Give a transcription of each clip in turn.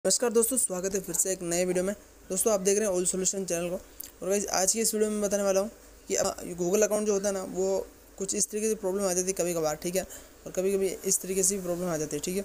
नमस्कार दोस्तों, स्वागत है फिर से एक नए वीडियो में। दोस्तों, आप देख रहे हैं ओल सॉल्यूशन चैनल को। और गाइस, आज की इस वीडियो में बताने वाला हूँ कि गूगल अकाउंट जो होता है ना, वो कुछ इस तरीके से प्रॉब्लम आ जाती है कभी कभार, ठीक है। और कभी कभी इस तरीके से भी प्रॉब्लम आ जाती है, ठीक है।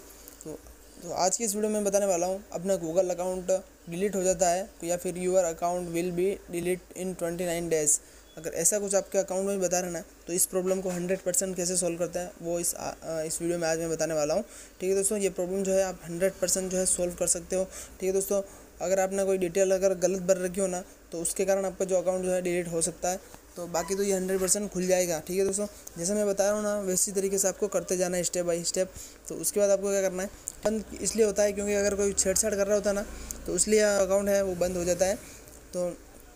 तो आज की इस वीडियो में बताने वाला हूँ, अपना गूगल अकाउंट डिलीट हो जाता है या फिर your account will be delete in 29 days. अगर ऐसा कुछ आपके अकाउंट में बता रहे ना, तो इस प्रॉब्लम को 100% कैसे सॉल्व करते हैं वो इस वीडियो में आज मैं बताने वाला हूँ, ठीक है दोस्तों। ये प्रॉब्लम जो है आप 100% जो है सॉल्व कर सकते हो, ठीक है दोस्तों। अगर आपने कोई डिटेल अगर गलत भर रखी हो ना, तो उसके कारण आपका जो अकाउंट जो है डिलीट हो सकता है। तो बाकी तो ये 100% खुल जाएगा, ठीक है दोस्तों। जैसे मैं बता रहा हूँ ना, वैसी तरीके से आपको करते जाना है स्टेप बाय स्टेप। तो उसके बाद आपको क्या करना है, बंद इसलिए होता है क्योंकि अगर कोई छेड़छाड़ कर रहा होता है ना, तो इसलिए अकाउंट है वो बंद हो जाता है। तो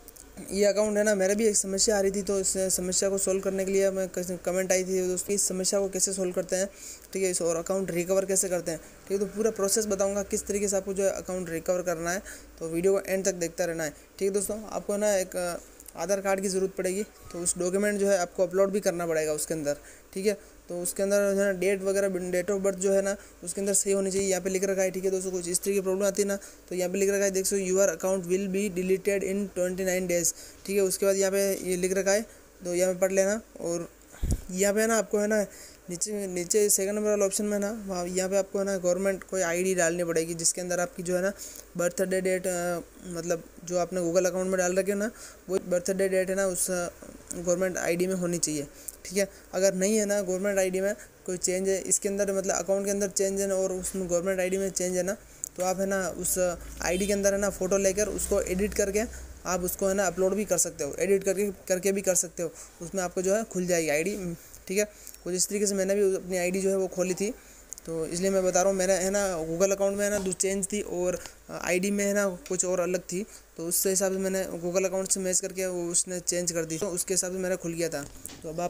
ये अकाउंट है ना, मेरा भी एक समस्या आ रही थी, तो इस समस्या को सोल्व करने के लिए मैं कमेंट आई थी दोस्तों, इस समस्या को कैसे सोल्व करते हैं, ठीक है। इस और अकाउंट रिकवर कैसे करते हैं, ठीक है। तो पूरा प्रोसेस बताऊंगा किस तरीके से आपको जो है अकाउंट रिकवर करना है। तो वीडियो को एंड तक देखता रहना है, ठीक है दोस्तों। आपको ना एक आधार कार्ड की ज़रूरत पड़ेगी, तो उस डॉक्यूमेंट जो है आपको अपलोड भी करना पड़ेगा उसके अंदर, ठीक है। तो उसके अंदर जो है डेट वगैरह, डेट ऑफ बर्थ जो है ना, उसके अंदर सही होनी चाहिए। यहाँ पे लिख रखा है, ठीक है दोस्तों। कुछ इस तरीके की प्रॉब्लम आती है ना, तो यहाँ पे लिख रखा है, देख so your account will be deleted in 29 days, ठीक है। उसके बाद यहाँ पे ये लिख रखा है, तो यहाँ पे पढ़ लेना। और यहाँ पे है ना, आपको है ना नीचे नीचे सेकंड नंबर वाला ऑप्शन में ना, वहाँ यहाँ पे आपको है ना गवर्नमेंट कोई आईडी डालनी पड़ेगी, जिसके अंदर आपकी जो है ना बर्थडे डेट, मतलब जो आपने गूगल अकाउंट में डाल रखे हो ना, वो बर्थडे डेट है ना उस गवर्नमेंट आईडी में होनी चाहिए, ठीक है। अगर नहीं है ना गवर्नमेंट आईडी में कोई चेंज है इसके अंदर, मतलब अकाउंट के अंदर चेंज है ना, और उसमें गवर्नमेंट आईडी में चेंज है ना, तो आप है ना उस आईडी के अंदर है ना फ़ोटो लेकर उसको एडिट करके आप उसको है ना अपलोड भी कर सकते हो, एडिट करके भी कर सकते हो। उसमें आपको जो है खुल जाएगी आईडी, ठीक है। कुछ इस तरीके से मैंने भी अपनी आईडी जो है वो खोली थी, तो इसलिए मैं बता रहा हूँ। मेरा है ना गूगल अकाउंट में है ना दो चेंज थी, और आईडी में है ना कुछ और अलग थी, तो उससे हिसाब से मैंने गूगल अकाउंट से मैच करके वो उसने चेंज कर दी, तो उसके हिसाब से मेरा खुल गया था। तो अब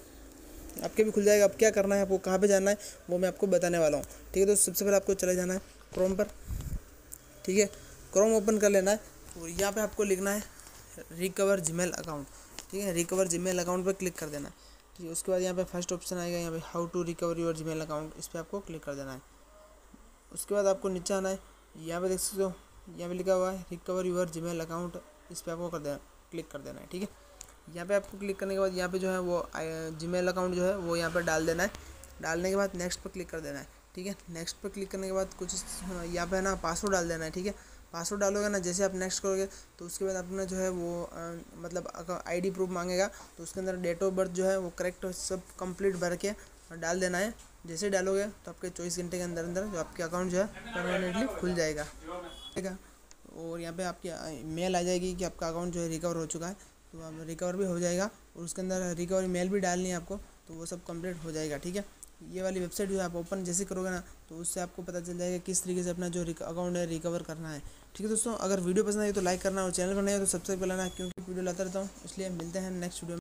आपके भी खुल जाएगा। अब क्या करना है, आपको कहाँ पे जाना है वो मैं आपको बताने वाला हूँ, ठीक है। तो सबसे पहले आपको चले जाना है क्रोम पर, ठीक है। क्रोम ओपन कर लेना है, और यहाँ पे आपको लिखना है रिकवर जीमेल अकाउंट, ठीक है। रिकवर जीमेल अकाउंट पर क्लिक कर देना है, ठीक है। उसके बाद यहाँ पे फर्स्ट ऑप्शन आएगा, यहाँ पे how to recover your Gmail account, इस पर आपको क्लिक कर देना है। उसके बाद आपको नीचे आना है, यहाँ पे देख सकते हो, यहाँ पे लिखा हुआ है रिकवर योर जीमेल अकाउंट, इस पर आपको क्लिक कर देना है, ठीक है। यहाँ पे आपको क्लिक करने के बाद यहाँ पे जो है वो जीमेल अकाउंट जो है वो यहाँ पर डाल देना है। डालने के बाद नेक्स्ट पर क्लिक कर देना है, ठीक है। नेक्स्ट पर क्लिक करने के बाद कुछ यहाँ पे है ना पासवर्ड डाल देना है, ठीक है। पासवर्ड डालोगे ना, जैसे आप नेक्स्ट करोगे तो उसके बाद अपना जो है वो मतलब आईडी प्रूफ मांगेगा, तो उसके अंदर डेट ऑफ बर्थ जो है वो करेक्ट सब कंप्लीट भर के डाल देना है। जैसे डालोगे तो आपके 24 घंटे के अंदर अंदर जो आपके अकाउंट जो है परमानेंटली खुल जाएगा, ठीक है। और यहाँ पे आपकी मेल आ जाएगी कि आपका अकाउंट जो है रिकवर हो चुका है, तो आप रिकवर भी हो जाएगा। और उसके अंदर रिकवरी मेल भी डालनी है आपको, तो वो सब कंप्लीट हो जाएगा, ठीक है। ये वाली वेबसाइट जो है आप ओपन जैसे करोगे ना, तो उससे आपको पता चल जाएगा किस तरीके से अपना जो अकाउंट है रिकवर करना है, ठीक है दोस्तों। अगर वीडियो पसंद आई तो लाइक करना, और चैनल पर नहीं है तो सब्सक्राइब कर लेना, क्योंकि वीडियो लाता रहता हूँ। इसलिए मिलते हैं नेक्स्ट वीडियो में।